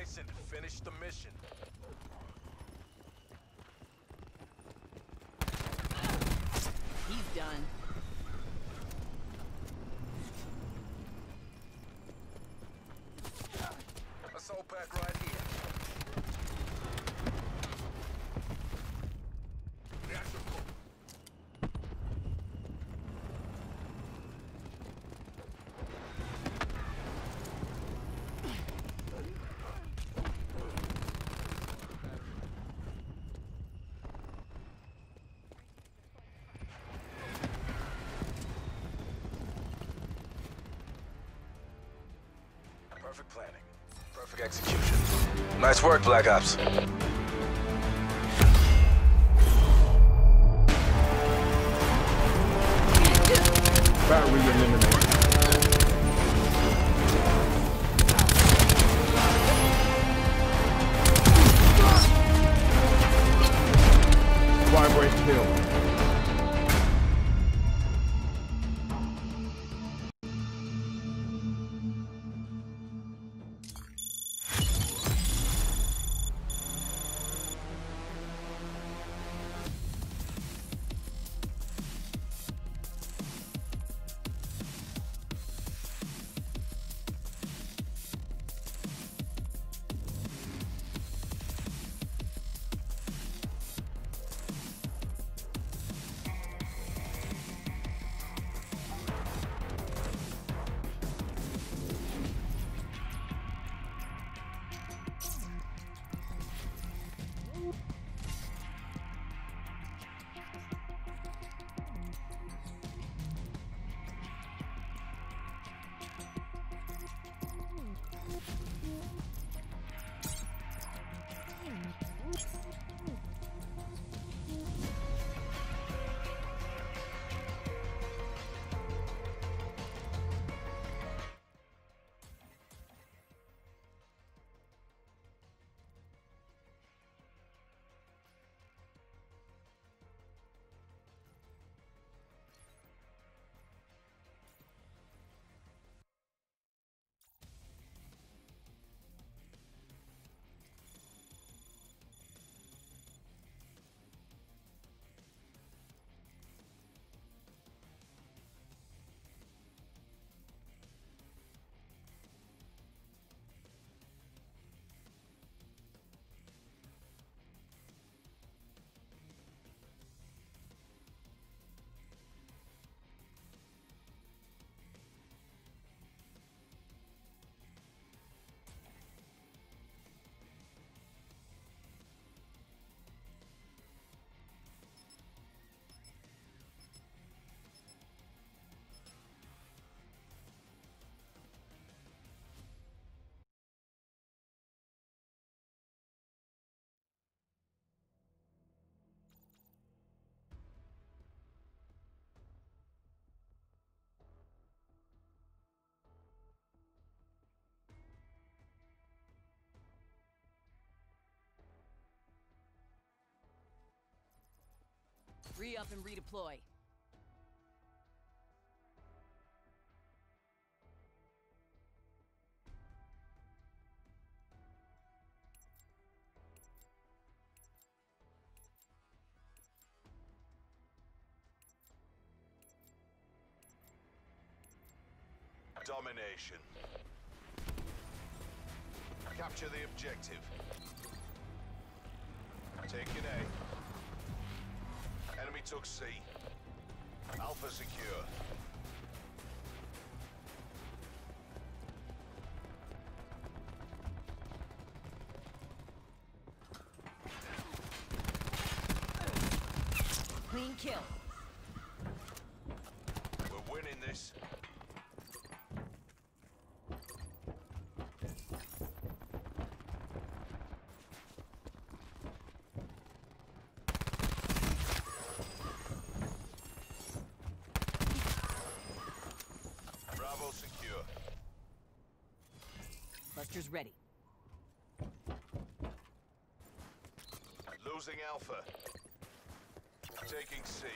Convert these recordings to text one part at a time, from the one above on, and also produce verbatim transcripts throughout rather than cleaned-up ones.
Jason, finish the mission. He's done. Assault pack right here. Reaction full. Perfect planning. Perfect execution. Nice work, Black Ops. Battery eliminated. Squad break kill. Re-up and redeploy. Domination. Capture the objective. Taking A. Enemy took C. Alpha secure. Clean kill. We're winning this. Bravo secure. Buster's ready. Losing Alpha. Taking C.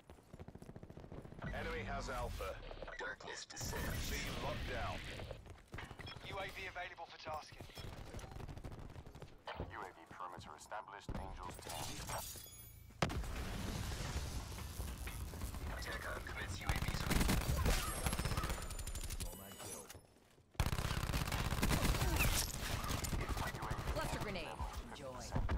Enemy has Alpha. Darkness descends. C locked down. U A V available for tasking. perimeter established. Angels ten. TACOM commits U A V sweep. Cluster grenade. Enjoy.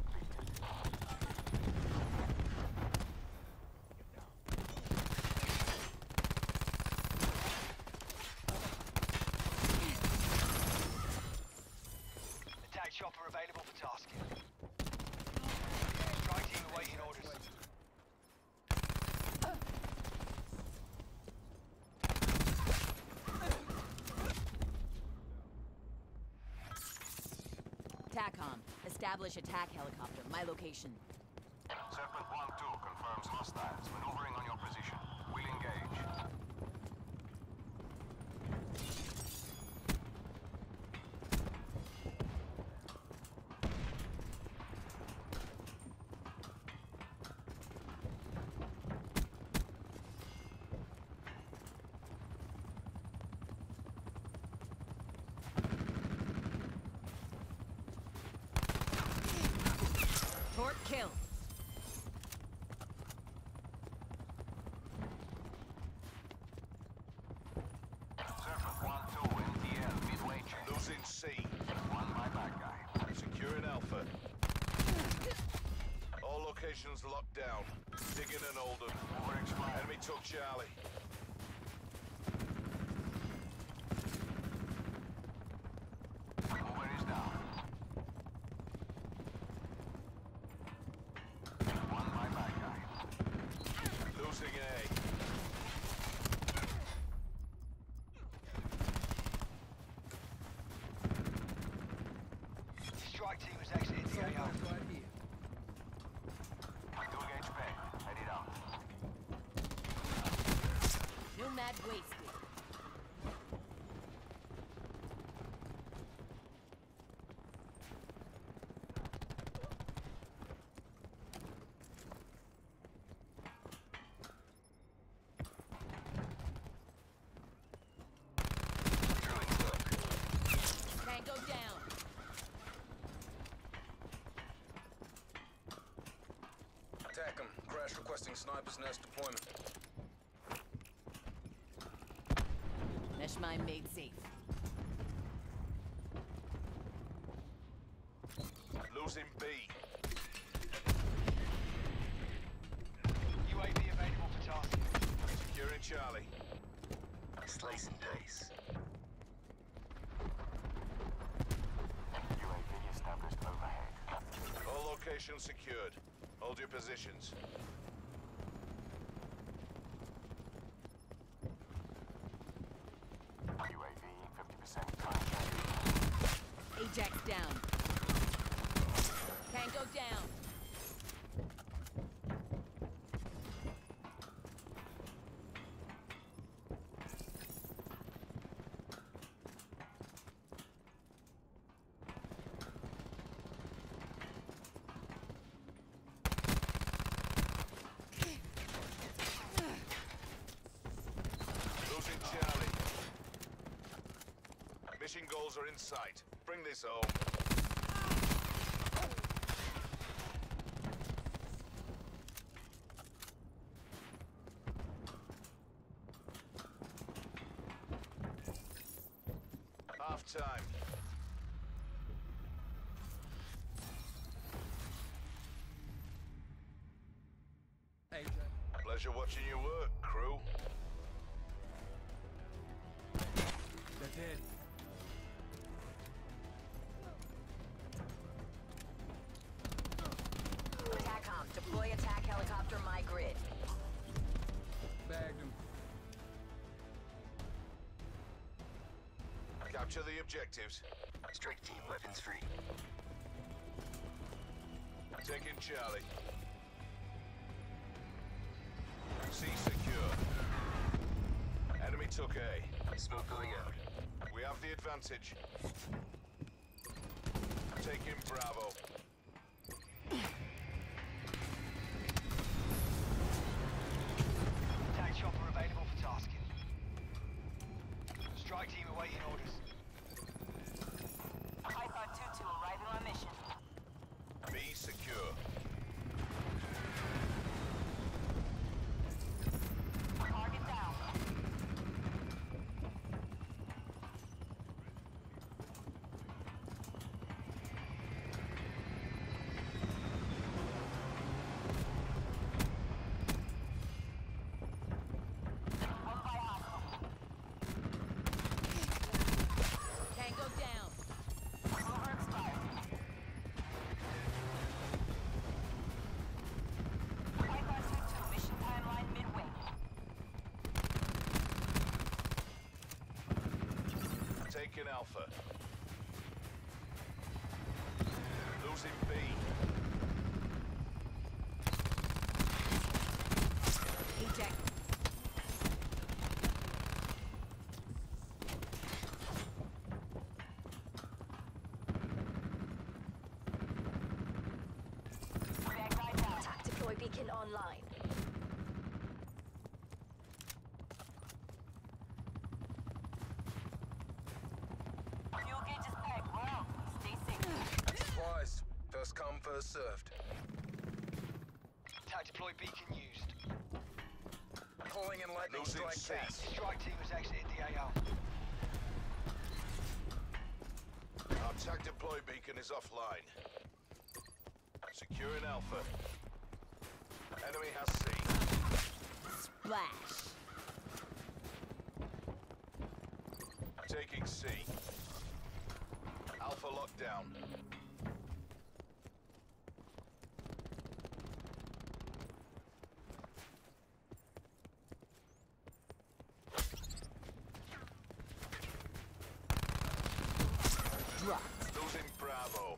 Attack chopper available for tasking. Strike team awaiting orders. TACOM. Establish attack helicopter. My location. Serpent one two confirms hostiles maneuvering on your position. We'll engage. Torp kill. Serpent one two N T L midway check. Losing C. One by bad guy. Securing Alpha. All locations locked down. Digging and Oldham. Overexpired. Enemy took Charlie. Mover is down. One by bad guy. Losing A. Strike team has exited the A O. Two gauge peg. Headed out. Nomad wasted. Tango down. TACOM. Crash requesting sniper's nest deployment. Mesh mine made safe. Losing B. U A V available for tasking. Securing Charlie. Slice and dice. U A V established overhead. All locations secured. Hold your positions. U A V fifty percent time. Ajax down. Tango down. Losing Charlie. Mission goals are in sight. Bring this home. Half time. Pleasure watching you work, crew. That's it. TACOM. Deploy attack helicopter. My grid. Bagged him. Capture the objectives. Strike team weapons free. Taking Charlie. C secure. Enemy took A. Smoke going out. We have the advantage. Taking Bravo. Attack chopper available for tasking. Strike team awaiting orders. Python two two arriving on mission. B online. Fuel gauge is packed. Wow. Stay safe. Supplies. First come, first served. Attack deploy beacon used. Calling in lightning Losing strike C. cast. Strike team has exited the A O. Our attack deploy beacon is offline. Securing Alpha. Enemy has C. Splash. Taking C. Alpha lockdown. Drop. Losing Bravo.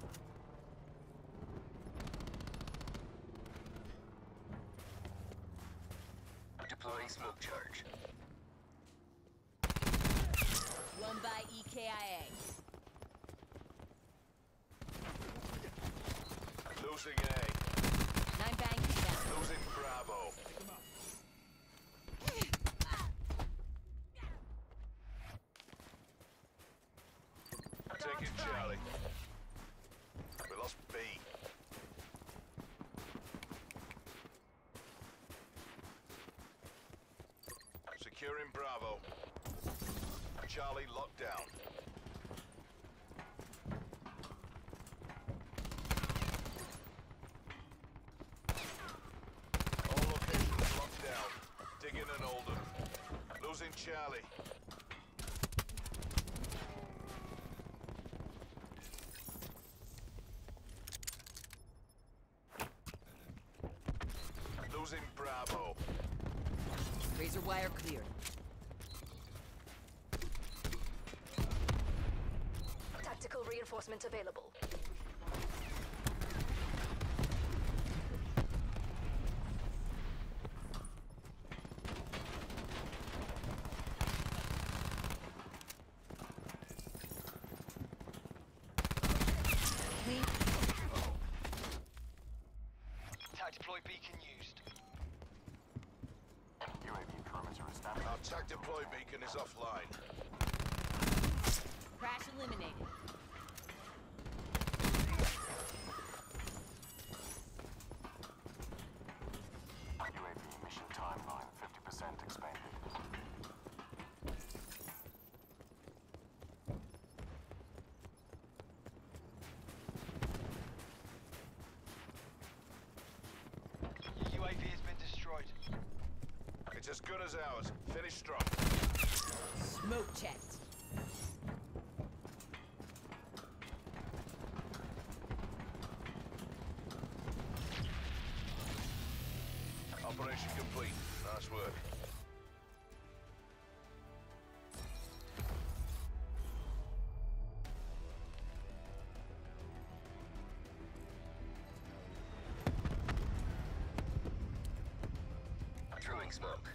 Deploying smoke charge. One by E K I Losing A. A. Nine bang down. Losing Bravo. Taking Charlie. We lost B. Securing Bravo. Charlie locked down. All locations locked down. Digging and Oldham. Losing Charlie. Losing Bravo. Razor wire cleared. Tactical reinforcement available. Clean. Attack deploy beacon used. U A V perimeter established. Our attack deploy beacon is offline. Crash eliminated. U A V mission timeline fifty percent expanded. Your U A V has been destroyed. It's as good as ours. Finish strong. Smoke checked. Operation complete. Nice work. Throwing smoke.